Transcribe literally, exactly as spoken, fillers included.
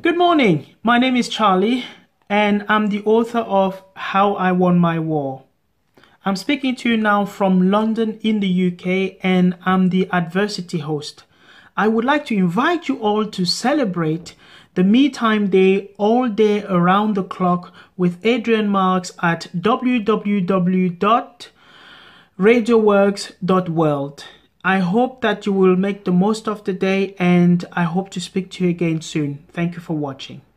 Good morning, my name is Charlie and I'm the author of How I Won My War. I'm speaking to you now from London in the U K and I'm the adversity host. I would like to invite you all to celebrate the Me Time Day all day around the clock with Adrienne Marks at w w w dot radio works dot world. I hope that you will make the most of the day and I hope to speak to you again soon. Thank you for watching.